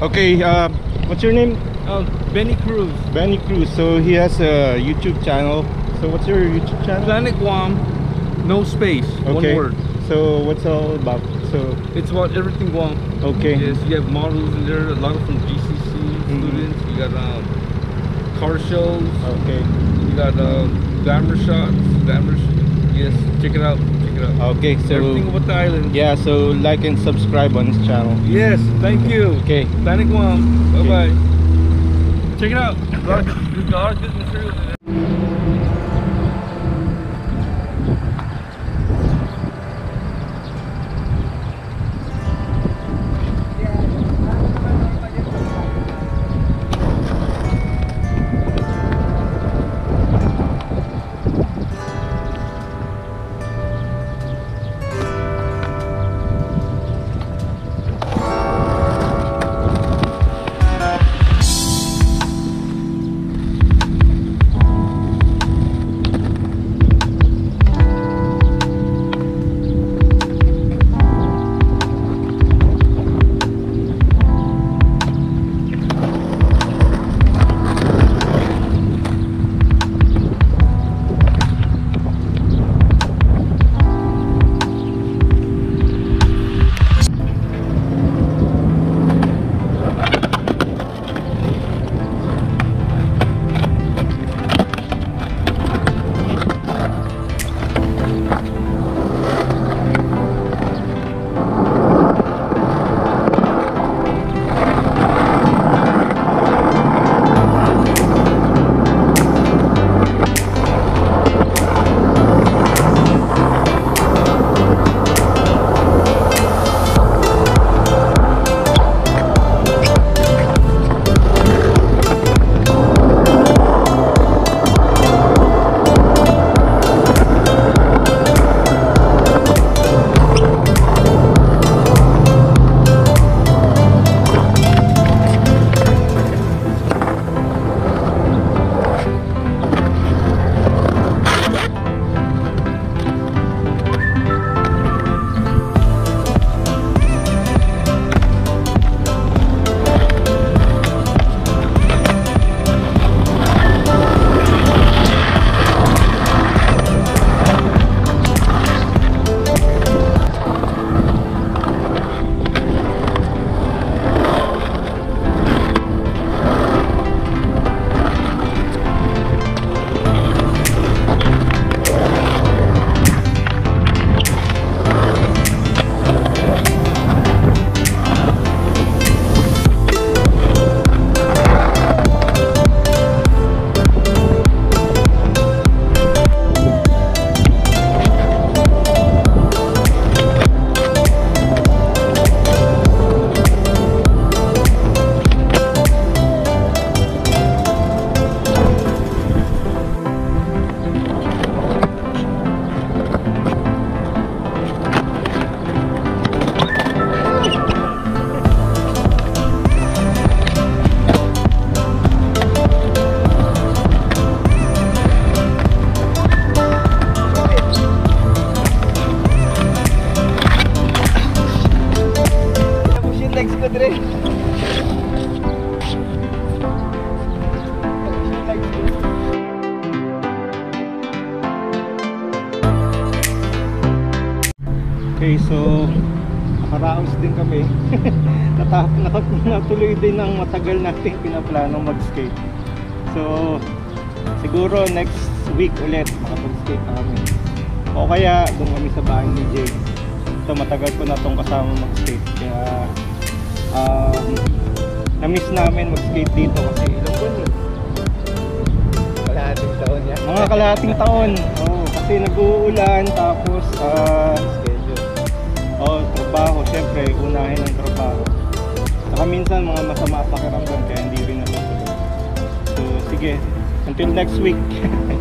Okay, what's your name? Benny Cruz. Benny Cruz. So he has a YouTube channel. So what's your YouTube channel? Planet Guam, no space, Okay. one word. So what's all about? So It's about everything Guam. okay. Yes, you have models in there, a lot of from GCC students. You got car shows. Okay. You got glamour shots. Yes, check it out. Check it out. Okay. So Everything about the island. yeah. So like and subscribe on his channel. Yes, thank you. Okay. Planet Guam. Bye bye. Okay. Check it out. There's a lot of good materials in there. Okay, so nakaraos din kami. Natuloy din ang matagal nating pinaplanong mag-skate. So siguro next week ulit makapag-skate na kami. O kaya doon kami sa bahay ni Jay. So matagal ko na itong kasama mag-skate. Kaya na-miss namin mag-skate dito kasi ilang buwan yun? Kalahating taon yan. Mga kalahating taon. Oo, kasi nag-uulan tapos trabaho, syempre unahin ang trabaho. Saka minsan mga masama pakiramdam kaya hindi rin natutuloy. So sige, until next week.